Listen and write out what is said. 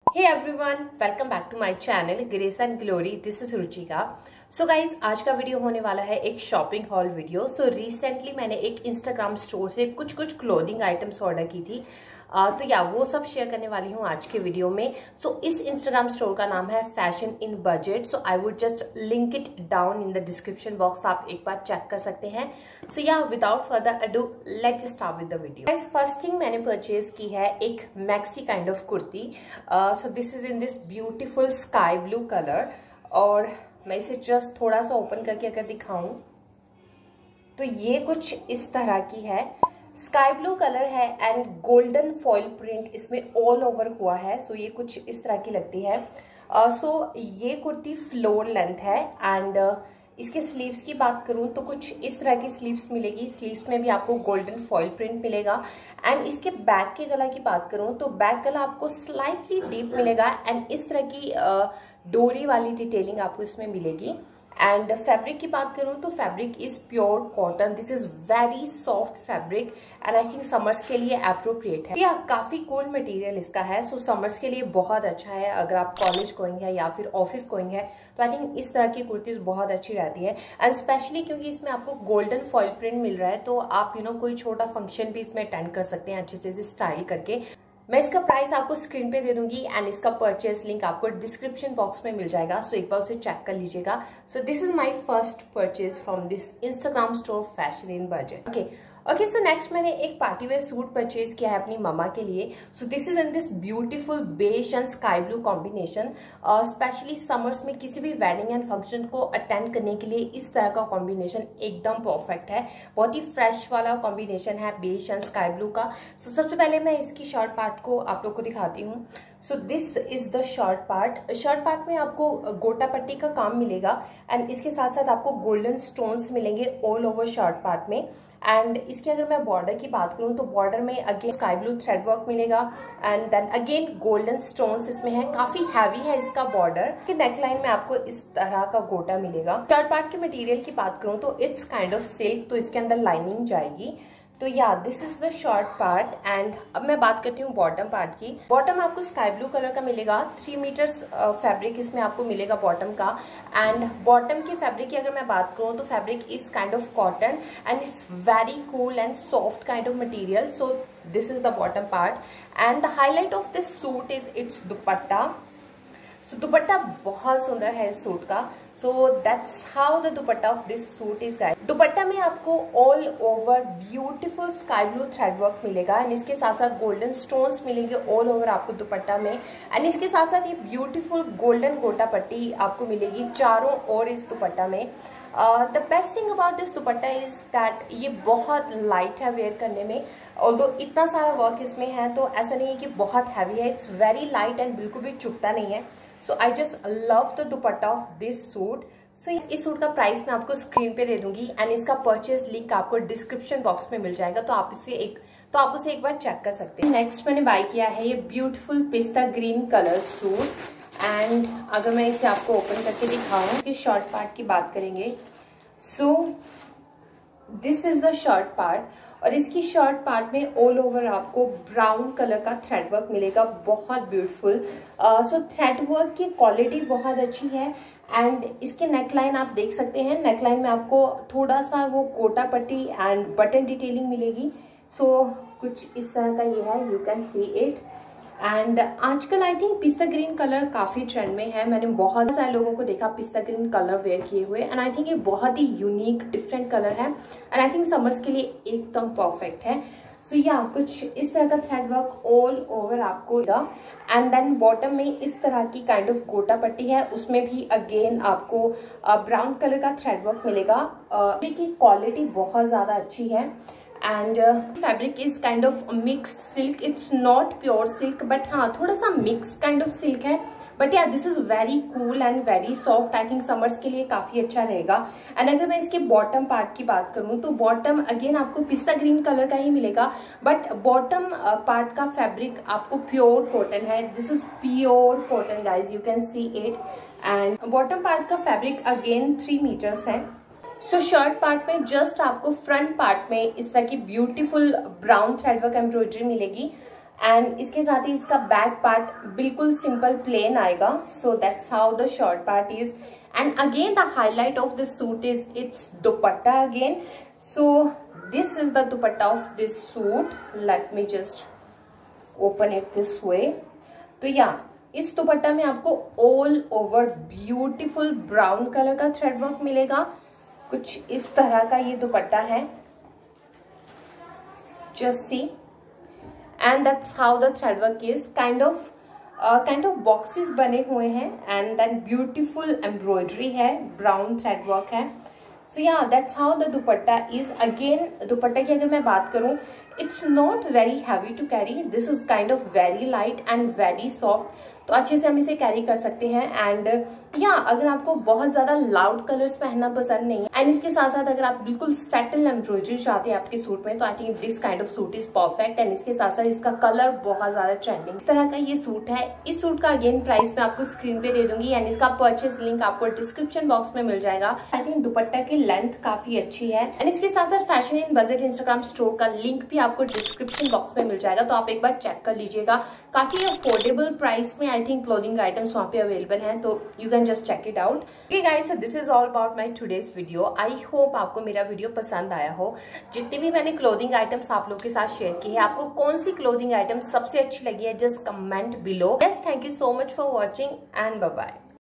Hey everyone, welcome back to my channel grace and glory. This is Ruchika. So guys, आज का video होने वाला है एक shopping haul video. So recently मैंने एक इंस्टाग्राम स्टोर से कुछ क्लोथिंग आइटम्स ऑर्डर की थी। तो वो सब शेयर करने वाली हूँ आज के वीडियो में। सो इस इंस्टाग्राम स्टोर का नाम है fashion in budget. So I would just link it down in the description box, आप एक बार चेक कर सकते हैं। So without further ado let's start with the video. First thing मैंने परचेज की है एक maxi kind of kurti. So this is in this beautiful sky blue colour. और मैं इसे जस्ट थोड़ा सा ओपन करके अगर दिखाऊं तो ये कुछ इस तरह की है। स्काई ब्लू कलर है एंड गोल्डन फॉइल प्रिंट इसमें ऑल ओवर हुआ है। सो ये कुछ इस तरह की लगती है। सो ये कुर्ती फ्लोर लेंथ है एंड इसके स्लीव्स की बात करूं तो कुछ इस तरह की स्लीव्स मिलेगी। स्लीव्स में भी आपको गोल्डन फॉइल प्रिंट मिलेगा। एंड इसके बैक के गला की बात करूं तो बैक गला आपको स्लाइटली डीप मिलेगा एंड इस तरह की डोरी वाली डिटेलिंग आपको इसमें मिलेगी। एंड फैब्रिक की बात करूं तो fabric is pure cotton. This is very soft fabric and I think summers के लिए अप्रोप्रिएट है। काफी कूल मटेरियल इसका है। सो समर्स के लिए बहुत अच्छा है। अगर आप कॉलेज गोइंग है या फिर ऑफिस गोइंग है तो आई थिंक इस तरह की कुर्तीज बहुत अच्छी रहती है। एंड स्पेशली क्योंकि इसमें आपको गोल्डन फॉइल प्रिंट मिल रहा है तो आप कोई छोटा फंक्शन भी इसमें अटेंड कर सकते हैं अच्छे से स्टाइल करके। मैं इसका प्राइस आपको स्क्रीन पे दे दूंगी एंड इसका परचेस लिंक आपको डिस्क्रिप्शन बॉक्स में मिल जाएगा। सो एक बार उसे चेक कर लीजिएगा। So this is my first purchase from this Instagram store fashion in budget. Okay, so next मैंने एक पार्टी वेयर सूट परचेज किया है अपनी मम्मा के लिए। So this is in this beautiful beige and sky blue combination. Specially summers में किसी भी वेडिंग एंड फंक्शन को अटेंड करने के लिए इस तरह का कॉम्बिनेशन एकदम परफेक्ट है। बहुत ही फ्रेश वाला कॉम्बिनेशन है बेज एंड स्काई ब्लू का। सो सबसे पहले मैं इसकी शॉर्ट पार्ट को आप लोग को दिखाती हूँ। So this is the short part. Short part में आपको गोटा पट्टी का काम मिलेगा एंड इसके साथ साथ आपको गोल्डन स्टोन्स मिलेंगे ऑल ओवर शॉर्ट पार्ट में। एंड इसकी अगर मैं बॉर्डर की बात करूं तो बॉर्डर में again sky blue thread work मिलेगा and then again golden stones इसमें है। काफी हैवी है इसका बॉर्डर। कि नेकलाइन में आपको इस तरह का गोटा मिलेगा। शॉर्ट पार्ट के मटेरियल की बात करूं तो इट्स काइंड ऑफ सिल्क, तो इसके अंदर लाइनिंग जाएगी। तो this is the short part. And अब मैं बात करती हूँ बॉटम पार्ट की। बॉटम आपको स्काई ब्लू कलर का मिलेगा। 3 मीटर्स फैब्रिक इसमें आपको मिलेगा बॉटम का। एंड बॉटम की फैब्रिक की अगर मैं बात करूँ तो fabric is kind of cotton and it's very cool and soft kind of material. So this is the bottom part and the highlight of this suit is it's dupatta. So dupatta बहुत सुंदर है इस सूट का। So that's how the dupatta of this suit is guys. Dupatta में आपको all over beautiful sky blue thread work मिलेगा and इसके साथ साथ गोल्डन स्टोन्स मिलेंगे ऑल ओवर आपको दुपट्टा में। एंड इसके साथ साथ ये ब्यूटीफुल गोल्डन गोटा पट्टी आपको मिलेगी चारों ओर इस दुपट्टा में। The best thing about this dupatta is that ये बहुत लाइट है वेयर करने में। ऑल्दो इतना सारा वर्क इसमें है तो ऐसा नहीं है कि बहुत हैवी है। इट्स वेरी लाइट एंड बिल्कुल भी चुभता नहीं है। So I just love the dupatta of this suit. So इस सूट का प्राइस मैं आपको स्क्रीन पे दे दूंगी एंड इसका परचेज लिंक आपको डिस्क्रिप्शन बॉक्स में मिल जाएगा। तो आप उसे एक बार चेक कर सकते हैं। नेक्स्ट मैंने बाय किया है ये ब्यूटीफुल पिस्ता ग्रीन कलर सूट। एंड अगर मैं इसे आपको ओपन करके दिखाऊं कि शॉर्ट पार्ट की बात करेंगे। So this is the short part और इसकी शॉर्ट पार्ट में ऑल ओवर आपको ब्राउन कलर का थ्रेड वर्क मिलेगा। बहुत ब्यूटीफुल। सो थ्रेड वर्क की क्वालिटी बहुत अच्छी है एंड इसके नेकलाइन आप देख सकते हैं। नेकलाइन में आपको थोड़ा सा वो गोटा पट्टी एंड बटन डिटेलिंग मिलेगी। सो कुछ इस तरह का ये है, you can see it. And आजकल आई थिंक पिस्ता ग्रीन कलर काफी ट्रेंड में है। मैंने बहुत सारे लोगों को देखा पिस्ता ग्रीन कलर वेयर किए हुए एंड आई थिंक ये बहुत ही यूनिक डिफरेंट कलर है एंड आई थिंक समर्स के लिए एकदम परफेक्ट है। सो कुछ इस तरह का थ्रेड वर्क ऑल ओवर आपको एंड देन बॉटम में इस तरह की काइंड ऑफ गोटा पट्टी है। उसमें भी अगेन आपको ब्राउन कलर का थ्रेड वर्क मिलेगा। की क्वालिटी बहुत ज्यादा अच्छी है and fabric is kind of mixed silk. It's not pure silk but हाँ थोड़ा सा मिक्स काइंड ऑफ सिल्क है। But this is very cool and very soft. I think summers के लिए काफी अच्छा रहेगा। एंड अगर मैं इसके बॉटम पार्ट की बात करूं तो बॉटम अगेन आपको पिस्ता ग्रीन कलर का ही मिलेगा बट बॉटम पार्ट का फैब्रिक आपको प्योर कॉटन है। This is pure cotton guys, you can see it. And bottom part का फैब्रिक अगेन 3 मीटर्स है। सो शर्ट पार्ट में जस्ट आपको फ्रंट पार्ट में इस तरह की beautiful brown thread work embroidery मिलेगी एंड इसके साथ ही इसका बैक पार्ट बिल्कुल सिंपल प्लेन आएगा. So that's how the short part is. And again the highlight of this suit is it's dupatta again. So this is the dupatta of this suit. Let me just open it this way. तो या इस दुपट्टा में आपको all over beautiful brown colour का thread work मिलेगा. कुछ इस तरह का ये दुपट्टा है. Just see. And that's how the thread work is. Kind of boxes बने हुए हैं एंड देन ब्यूटीफुल एम्ब्रॉयडरी है, ब्राउन थ्रेड वर्क है. सो या that's how the dupatta is. Again dupatta की अगर मैं बात करूं, it's not very heavy to carry. This is kind of very light and very soft. तो अच्छे से हम इसे कैरी कर सकते हैं. एंड या अगर आपको बहुत ज्यादा लाउड कलर्स पहनना पसंद नहीं है एंड इसके साथ साथ अगर आप बिल्कुल सेटल एम्ब्रॉयडरी चाहते हैं आपके सूट में, तो I think this kind of suit is perfect. And इसके साथ साथ इसका कलर बहुत ज्यादा ट्रेंडिंग इस तरह का ये सूट है. इस सूट का अगेन प्राइस मैं आपको स्क्रीन पे दे दूंगी एंड इसका परचेज लिंक आपको डिस्क्रिप्शन बॉक्स में मिल जाएगा. आई थिंक दुपट्टा की लेंथ काफी अच्छी है. एंड इसके साथ साथ fashion in budget Instagram store का लिंक भी आपको डिस्क्रिप्शन बॉक्स में मिल जाएगा. तो आप एक बार चेक कर लीजिएगा. काफी अफोर्डेबल प्राइस में आई थिंक क्लोथिंग आइटम्स वहाँ पे अवेलेबल हैं. तो you can just check it out. Okay guys, so this is all about my today's video. I hope आपको मेरा वीडियो पसंद आया हो. जितनी भी मैंने क्लोथिंग आइटम्स आप लोग के साथ शेयर की है, आपको कौन सी क्लोथिंग आइटम सबसे अच्छी लगी है, just comment below. Yes, thank you so much for watching and bye bye.